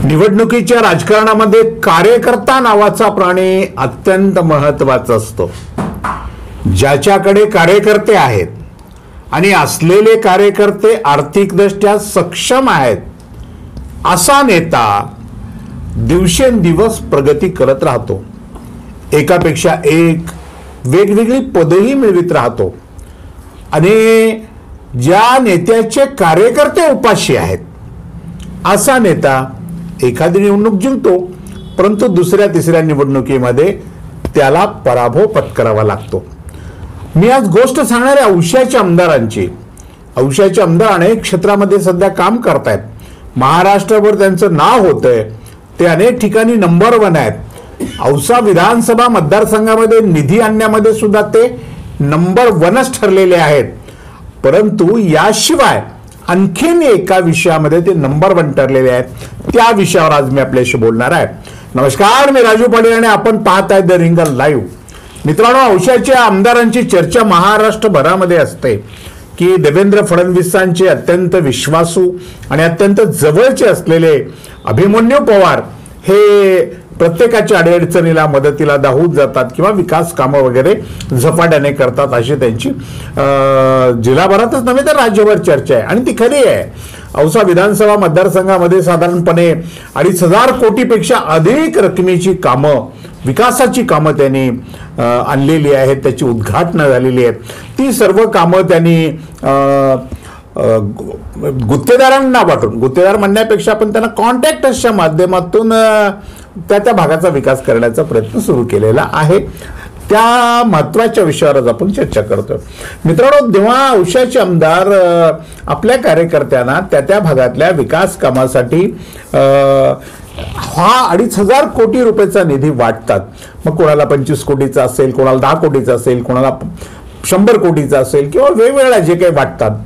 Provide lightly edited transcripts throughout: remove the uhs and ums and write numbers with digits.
निवडणुकीच्या राजकारणामध्ये कार्यकर्ता नावाचा प्राणी अत्यंत महत्त्वाचा असतो. ज्याच्याकडे कार्यकर्ते आहेत आणि असलेले कार्यकर्ते आर्थिकदृष्ट्या सक्षम आहेत असा नेता दिवसेंदिवस प्रगती करत राहतो. एकापेक्षा एक वेगवेगळी पदही मिळवित राहतो. आणि ज्या नेत्याचे कार्यकर्ते उपाशी आहेत असा नेता एखादी निवडणूक जिंकतो, परंतु दुसऱ्या तिसऱ्या निवडणुकीमध्ये त्याला पराभव पत्करावा लागतो. मी आज गोष्ट सांगणार आहे औशाच्या आमदारांची. औशाचे आमदार अनेक क्षेत्रामध्ये सध्या काम करतायत. महाराष्ट्रावर त्यांचं नाव होतंय. ते अनेक ठिकाणी नंबर 1 आहेत. औसा विधानसभा मतदारसंघामध्ये निधी आणण्यामध्ये सुद्धा ते नंबर 1च ठरलेले आहेत. परंतु याशिवाय आणखीन एका विषयामध्ये ते नंबर 1 ठरलेले आहेत. त्या विषयावर आज मी आपल्याशी बोलणार आहे. नमस्कार, मी राजू पाटील आणि आपण पाहत आहे द रिंगल लाईव्ह. मित्रांनो, औशाच्या आमदारांची चर्चा महाराष्ट्रभरामध्ये असते की देवेंद्र फडणवीसांचे अत्यंत विश्वासू आणि अत्यंत जवळचे असलेले अभिमन्यू पवार हे प्रत्येकाच्या अडचणीला मदतीला धावून जातात किंवा विकास कामं वगैरे झपाट्याने करतात अशी त्यांची जिल्हाभरातच नव्हे तर राज्यभर चर्चा आहे. आणि ती खरी आहे. औसा विधानसभा मतदारसंघामध्ये साधारणपणे 2,500 कोटीपेक्षा अधिक रकमेची कामं, विकासाची कामं त्यांनी आणलेली आहेत. त्याची उद्घाटनं झालेली आहेत. ती सर्व कामं त्यांनी गुत्तेदारांना वाटून, गुत्तेदार म्हणण्यापेक्षा आपण त्यांना कॉन्ट्रॅक्टर्सच्या माध्यमातून त्या भागाचा विकास करण्याचा प्रयत्न सुरू केलेला आहे. त्या महत्वाच्या विषयावर आपण चर्चा करतोय. मित्रांनो, जेव्हा औशाचे आमदार आपल्या कार्यकर्त्यांना त्या भागातल्या विकास कामासाठी 2,500 कोटी रुपयाचा निधी वाटतात, मग कोणाला 25 कोटीचा असेल, कोणाला 10 कोटीचा असेल, कोणाला 100 कोटीचा असेल किंवा वेगवेगळ्या जे काही वाटतात,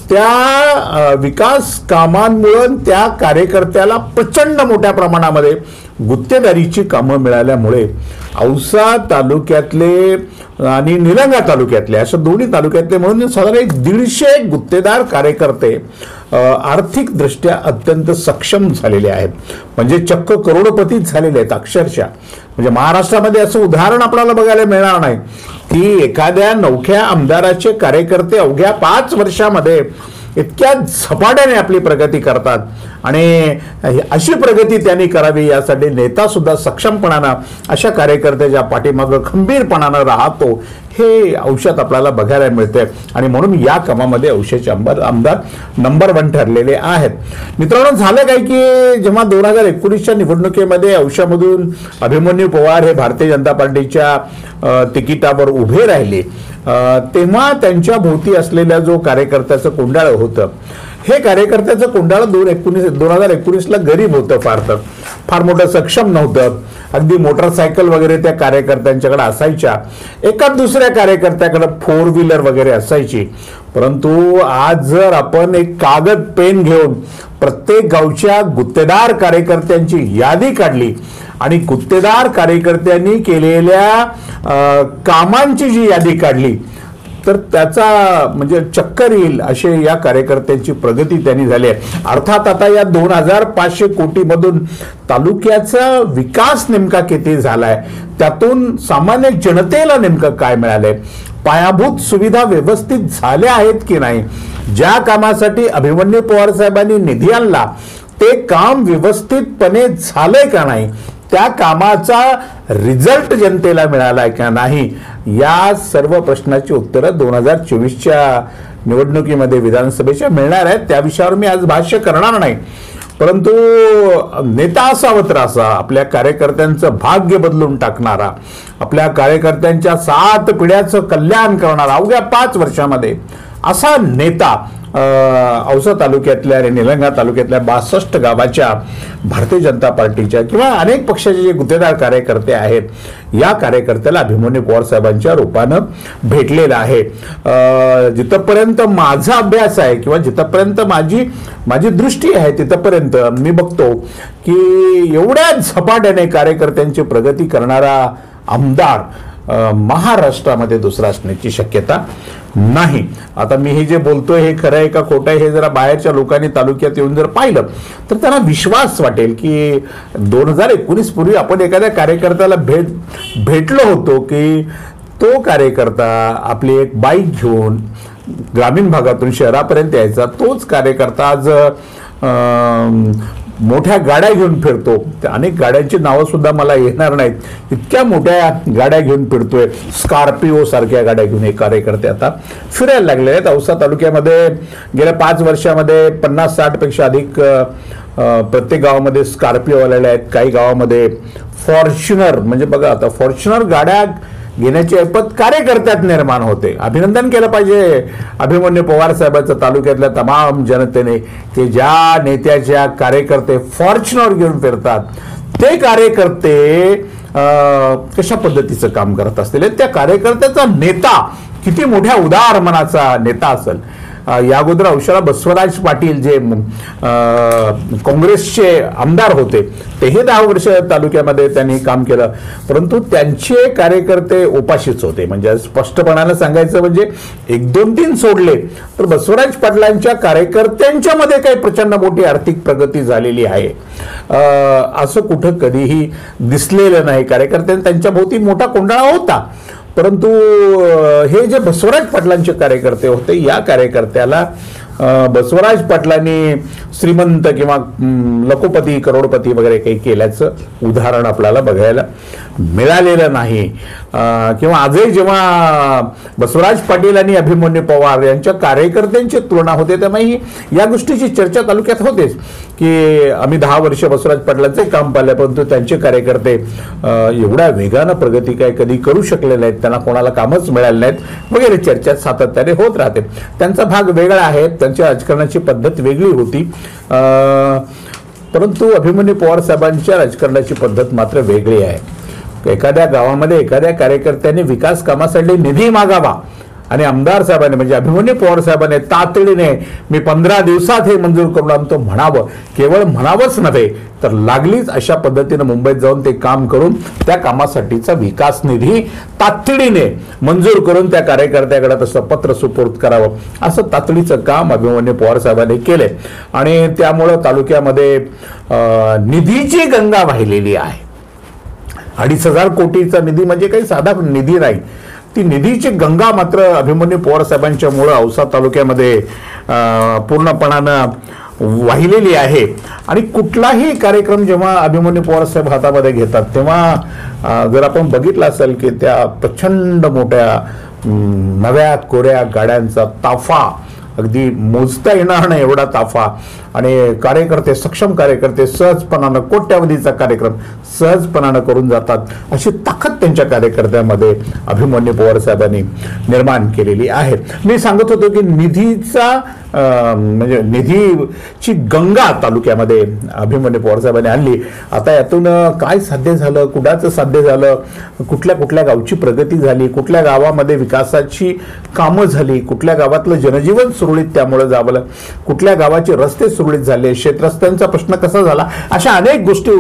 त्या विकास कामांमुळे त्या कार्यकर्त्याला प्रचंड मोठ्या प्रमाणामध्ये गुत्तेदारीची कामं मिळाल्यामुळे औसा तालुक्यातले आणि निलंगा तालुक्यातले अशा दोन्ही तालुक्यातले म्हणून साधारण 150 गुत्तेदार कार्यकर्ते आर्थिकदृष्ट्या अत्यंत सक्षम झालेले आहेत. म्हणजे चक्क करोडपतीच झालेले आहेत अक्षरशः. म्हणजे महाराष्ट्रामध्ये असं उदाहरण आपल्याला बघायला मिळणार नाही की एखाद्या नवख्या आमदाराचे कार्यकर्ते अवघ्या 5 वर्षामध्ये इतक्या झपाट्याने आपली प्रगती करतात. आणि अशी प्रगती त्यांनी करावी यासाठी नेता सुद्धा सक्षमपणानं अशा कार्यकर्त्याच्या पाठीमागं खंबीरपणानं राहतो हे औषध आपल्याला बघायला मिळते. आणि म्हणून या कामामध्ये औशाचे आमदार नंबर 1 ठरलेले आहेत. मित्रांनो, झालं काय की जेव्हा 2019च्या निवडणुकीमध्ये औशामधून अभिमन्यू पवार हे भारतीय जनता पार्टीच्या तिकिटावर उभे राहिले, तेव्हा त्यांच्या भोवती असलेल्या जो कार्यकर्त्याचं कुंडाळ होतं, हे कार्यकर्त्याचं कुंडाळ 2019ला गरीब होतं. फार मोठं सक्षम नव्हतं. अगदी मोटरसायकल वगैरे त्या कार्यकर्त्यांच्याकडे असायच्या. एका दुसऱ्या कार्यकर्त्याकडे 4 व्हीलर वगैरे असायची. परंतु आज जर आपण एक कागद पेन घेऊन प्रत्येक गावच्या गुत्तेदार कार्यकर्त्यांची यादी काढली आणि गुत्तेदार कार्यकर्त्यांनी केलेल्या कामांची जी यादी काढली तर त्याचा म्हणजे चक्कर येईल असे या कार्यकर्त्यांची प्रगती त्यांनी झाली आहे. अर्थात आता या 2,500 कोटीमधून तालुक्याचा विकास नेमका किती झालाय, त्यातून सामान्य जनतेला नेमकं काय मिळालंय, पायाभूत सुविधा व्यवस्थित झाल्या आहेत की नाही, ज्या कामासाठी अभिमन्यू पवार साहेबांनी निधी आणला ते काम व्यवस्थितपणे झालंय का नाही, त्या कामाचा रिझल्ट जनतेला मिळालाय का नाही, या सर्व प्रश्नाची उत्तरं 2024च्या निवडणुकीमध्ये विधानसभेच्या मिळणार आहेत. त्या विषयावर मी आज भाष्य करणार नाही. परंतु नेता असावा तर असा आपल्या कार्यकर्त्यांचं भाग्य बदलून टाकणारा, आपल्या कार्यकर्त्यांच्या 7 पिढ्याचं कल्याण करणारा अवघ्या 5 वर्षामध्ये असा नेता औसा तालुक्यातल्या आणि निलंगा तालुक्यातल्या 62 गावाच्या भारतीय जनता पार्टीच्या किंवा अनेक पक्षाचे जे गुत्तेदार कार्यकर्ते आहेत, या कार्यकर्त्याला अभिमन्यू पवार साहेबांच्या रूपानं भेटलेला आहे. जिथपर्यंत माझा अभ्यास आहे किंवा जिथपर्यंत माझी दृष्टी आहे तिथपर्यंत मी बघतो की एवढ्या झपाट्याने कार्यकर्त्यांची प्रगती करणारा आमदार महाराष्ट्रामध्ये दुसरा असण्याची शक्यता नाही. आता मी हे जे बोलतोय हे खरं आहे का खोटं आहे हे जरा बाहेरच्या लोकांनी तालुक्यात येऊन जर पाहिलं तर त्यांना विश्वास वाटेल की 2019 पूर्वी आपण एखाद्या कार्यकर्त्याला भेटलो होतो की तो कार्यकर्ता आपली एक बाईक घेऊन ग्रामीण भागातून शहरापर्यंत यायचा. तोच कार्यकर्ता आज मोठ्या गाड्या घेऊन फिरतो. अनेक गाड्यांची नावं सुद्धा मला येणार नाहीत, इतक्या मोठ्या गाड्या घेऊन फिरतोय. स्कॉर्पिओ सारख्या गाड्या घेऊन हे कार्यकर्ते आता फिरायला लागले आहेत. औसा तालुक्यामध्ये गेल्या 5 वर्षामध्ये 50-60 पेक्षा अधिक प्रत्येक गावामध्ये स्कॉर्पिओ आलेले आहेत. काही गावामध्ये फॉर्च्युनर, म्हणजे बघा आता फॉर्च्युनर गाड्या घेण्याची ऐपत कार्यकर्त्यात निर्माण होते. अभिनंदन केलं पाहिजे अभिमन्यू पवार साहेबांचं तालुक्यातल्या तमाम जनतेने की ज्या नेत्याच्या कार्यकर्ते फॉर्च्युनर घेऊन फिरतात ते कार्यकर्ते कशा पद्धतीचं काम करत असतील. त्या कार्यकर्त्याचा नेता किती मोठ्या उदार मनाचा नेता असेल. या अगोदर औषधा बसवराज पाटील जे काँग्रेसचे आमदार होते तेही 10 वर्ष तालुक्यामध्ये त्यांनी काम केलं, परंतु त्यांचे कार्यकर्ते उपाशीच होते. म्हणजे स्पष्टपणाने सांगायचं म्हणजे 1-2-3 सोडले तर बसवराज पाटलांच्या कार्यकर्त्यांच्या मध्ये काही प्रचंड मोठी आर्थिक प्रगती झालेली आहे असं कुठं कधीही दिसलेलं नाही. कार्यकर्त्यांनी त्यांच्या भोवती मोठा कोंडाळा होता, परंतु हे जे बसवराज पाटलांचे कार्यकर्ते होते या कार्यकर्त्याला बसवराज पाटलांनी श्रीमंत किंवा लखोपती करोडपती वगैरे काही केल्याचं उदाहरण आपल्याला बघायला मिळालेलं नाही. किंवा आजही जेव्हा बसवराज पाटील आणि अभिमन्यू पवार यांच्या कार्यकर्त्यांची तुलना होते तेव्हा ही या गोष्टीची चर्चा तालुक्यात होतेच की आम्ही 10 वर्ष बसवराज पाटलांचे काम पाहिलं, परंतु त्यांचे कार्यकर्ते एवढ्या वेगानं प्रगती काय कधी करू शकले नाहीत, त्यांना कोणाला कामच मिळालं नाहीत वगैरे चर्चा सातत्याने होत राहते. त्यांचा भाग वेगळा आहे, त्यांच्या राजकारणाची पद्धत वेगळी होती, परंतु अभिमन्यू पवार साहेबांच्या राजकारणाची पद्धत मात्र वेगळी आहे. एखाद्या गावामध्ये एखाद्या कार्यकर्त्याने विकास कामासाठी निधी मागावा आणि आमदार साहेबांनी म्हणजे अभिमन्यू पवार साहेबांनी तातडीने मी 15 दिवसात हे मंजूर करून आणतो म्हणावं. केवळ म्हणावंच नव्हे तर लागलीच अशा पद्धतीने मुंबईत जाऊन ते काम करून त्या कामासाठीचा विकास निधी तातडीने मंजूर करून त्या कार्यकर्त्याकडे तसं पत्र सुपूर्द करावं असं तातडीचं काम अभिमन्यू पवार साहेबांनी केले आणि त्यामुळं तालुक्यामध्ये निधीची गंगा वाहिलेली आहे. 2,500 कोटीचा निधी म्हणजे काही साधा निधी नाही. ती निधीची गंगा मात्र अभिमन्यू पवार साहेबांच्यामुळं औसा तालुक्यामध्ये पूर्णपणानं वाहिलेली आहे. आणि कुठलाही कार्यक्रम जेव्हा अभिमन्यू पवार साहेब हातामध्ये घेतात तेव्हा जर आपण बघितलं असेल की त्या प्रचंड मोठ्या नव्या कोऱ्या गाड्यांचा ताफा, अगदी मोजता येणार नाही एवढा ताफा, आणि कार्यकर्ते सक्षम कार्यकर्ते सहजपणानं कोट्यावधीचा कार्यक्रम सहजपणानं करून जातात अशी ताकद त्यांच्या कार्यकर्त्यांमध्ये अभिमन्यू पवार साहेबांनी निर्माण केलेली आहे. मी सांगत होतो की निधीचा म्हणजे निधीची गंगा तालुक्यामध्ये अभिमन्यू पवार साहेबांनी आणली. आता यातून काय साध्य झालं, कुणाचं साध्य झालं, कुठल्या कुठल्या गावची प्रगती झाली, कुठल्या गावामध्ये विकासाची कामं झाली, कुठल्या गावातलं जनजीवन सुरळीत त्यामुळे जावलं, कुठल्या गावाचे रस्ते सुरळीत झाले, शेतरस्त्यांचा प्रश्न कसा झाला, अशा अनेक गोष्टी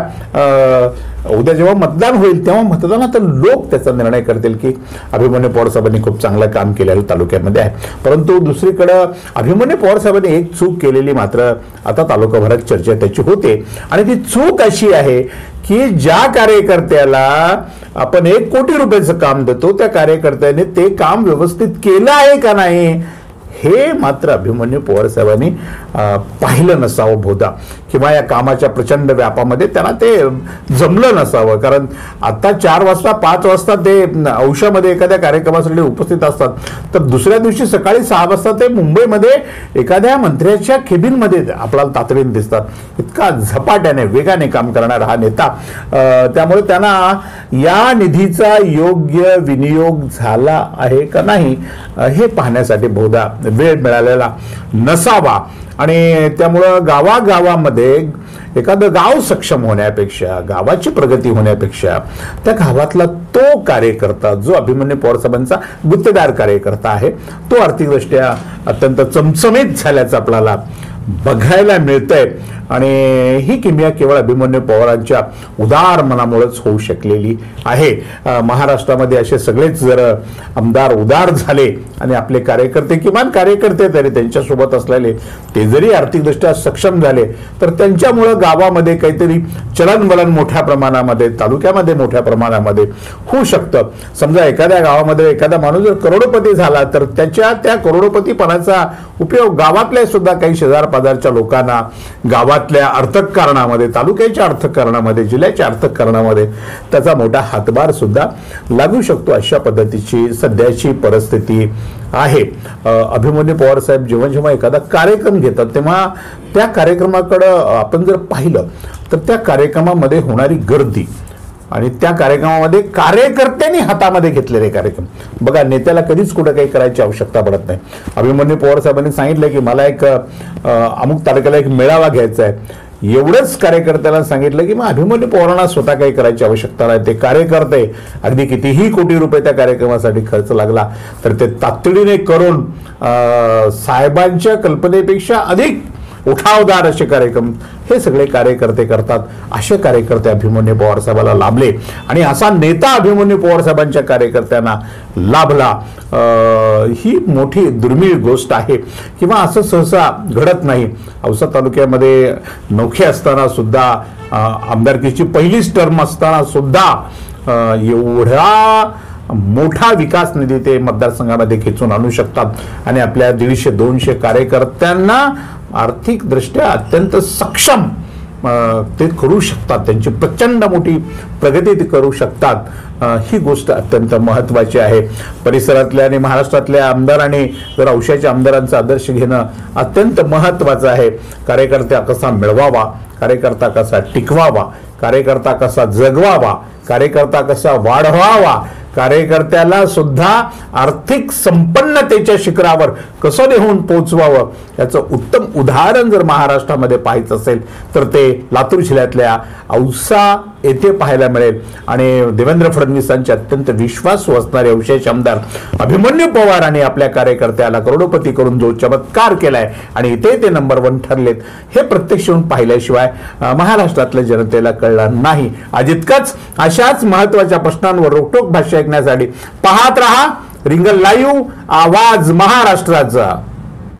उद्या जेव्हा मतदान होईल तेव्हा मतदानात लोक त्याचा निर्णय करतील की अभिमन्यू पवार साहेबांनी खूप चांगलं काम केलेलं तालुक्यामध्ये आहे. परंतु दुसरीकडं अभिमन्यू पवार साहेबांनी एक चूक केलेली मात्र आता तालुकाभरात चर्चा त्याची होते आणि ती चूक अशी आहे की ज्या कार्यकर्त्याला आपण 1 कोटी रुपयाचं काम देतो त्या कार्यकर्त्याने ते काम व्यवस्थित केलं आहे का नाही हे मात्र अभिमन्यू पवार साहेबांनी पाहिलं नसावं बहुधा, किंवा या कामाच्या प्रचंड व्यापामध्ये त्यांना ते जमलं नसावं. कारण आता 4 वाजता 5 वाजता ते औषधामध्ये एखाद्या कार्यक्रमासाठी उपस्थित असतात तर दुसऱ्या दिवशी सकाळी 6 वाजता ते मुंबईमध्ये एखाद्या मंत्र्याच्या केबिनमध्ये आपल्याला तातडीने दिसतात. इतका झपाट्याने वेगाने काम करणारा हा नेता, त्यामुळे त्यांना या निधीचा योग्य विनियोग झाला आहे का नाही हे पाहण्यासाठी बहुधा वेळ मिळालेला नसावा. आणि त्यामुळं गावागावामध्ये एखादं गाव सक्षम होण्यापेक्षा, गावाची प्रगती होण्यापेक्षा त्या गावातला तो कार्यकर्ता जो अभिमन्यू पवार साहेबांचा गुत्तेदार कार्यकर्ता आहे तो आर्थिकदृष्ट्या अत्यंत चमचमीत झाल्याचं आपल्याला बघायला मिळतंय. आणि ही किमया केवळ अभिमन्यू पवारांच्या उदार मनामुळेच होऊ शकलेली आहे. महाराष्ट्रामध्ये असे सगळेच जर आमदार उदार झाले आणि आपले कार्यकर्ते, किमान कार्यकर्ते तरी त्यांच्यासोबत असलेले ते जरी आर्थिकदृष्ट्या सक्षम झाले तर त्यांच्यामुळं गावामध्ये काहीतरी चलनवलन मोठ्या प्रमाणामध्ये, तालुक्यामध्ये मोठ्या प्रमाणामध्ये होऊ शकतं. समजा एखाद्या गावामध्ये एखादा माणूस जर करोडपती झाला तर त्याच्या त्या करोडपतीपणाचा उपयोग गावातल्या सुद्धा काही शेजार पाजारच्या लोकांना, गावातल्या अर्थकारणामध्ये, तालुक्याच्या अर्थकारणामध्ये, जिल्ह्याच्या अर्थकारणामध्ये त्याचा मोठा हातभार सुद्धा लागू शकतो. अशा पद्धतीची सध्याची परिस्थिती आहे. अभिमन्यू पवार साहेब जेव्हा जेव्हा एखादा कार्यक्रम घेतात तेव्हा त्या कार्यक्रमाकडं आपण जर पाहिलं तर त्या कार्यक्रमामध्ये होणारी गर्दी आणि त्या कार्यक्रमामध्ये कार्यकर्त्यांनी हातामध्ये घेतलेले कार्यक्रम बघा, नेत्याला कधीच कुठं काही करायची आवश्यकता पडत नाही. अभिमन्यू पवार साहेबांनी सांगितलं की मला एक अमुक तालुक्याला एक मेळावा घ्यायचा आहे, एवढंच कार्यकर्त्याला सांगितलं की मग अभिमन्यू पवारांना स्वतः काही करायची आवश्यकता नाही. ते कार्यकर्ते अगदी कितीही कोटी रुपये त्या कार्यक्रमासाठी खर्च लागला तर ते तातडीने करून साहेबांच्या कल्पनेपेक्षा अधिक उठावदार असे कार्यक्रम हे सगळे कार्यकर्ते करतात. असे कार्यकर्ते अभिमन्यू पवार साहेबाला लाभले आणि असा नेता अभिमन्यू पवार साहेबांच्या कार्यकर्त्यांना लाभला. ही मोठी दुर्मिळ गोष्ट आहे किंवा असं सहसा घडत नाही. औसा तालुक्यामध्ये नौखे असताना सुद्धा, आमदारकीची पहिलीच टर्म असताना सुद्धा एवढा मोठा विकास निधी ते मतदारसंघामध्ये खेचून आणू शकतात आणि आपल्या 150-200 कार्यकर्त्यांना आर्थिकदृष्ट्या अत्यंत सक्षम ते करू शकतात. त्यांची प्रचंड मोठी प्रगती ते करू शकतात. ही गोष्ट अत्यंत महत्त्वाची आहे. परिसरातल्या आणि महाराष्ट्रातल्या आमदारांनी जर औशाच्या आमदारांचा आदर्श घेणं अत्यंत महत्त्वाचं आहे. कार्यकर्ता कसा मिळवावा, कार्यकर्ता कसा टिकवावा, कार्यकर्ता कसा जगवावा, कार्यकर्ता कसा वाढवावा, कार्यकर्त्याला सुद्धा आर्थिक संपन्नतेच्या शिखरावर कसं नेऊन पोहोचवावं याचं उत्तम उदाहरण जर महाराष्ट्रामध्ये पाहायचं असेल तर ते लातूर जिल्ह्यातल्या औसा येथे पाहायला मिळेल. आणि देवेंद्र फडणवीसांचे अत्यंत विश्वासू असणारे औशाचे आमदार अभिमन्यू पवारांनी आपल्या कार्यकर्त्याला करोडपती करून जो चमत्कार केलाय आणि इथे ते नंबर 1 ठरलेत हे प्रत्यक्ष येऊन पाहिल्याशिवाय महाराष्ट्रातल्या जनतेला कळणार नाही. आज इतकंच. अशाच महत्वाच्या प्रश्नांवर रोखठोक भाष्य ऐकण्यासाठी पाहत रहा रिंगण लाईव्ह, आवाज महाराष्ट्राचा.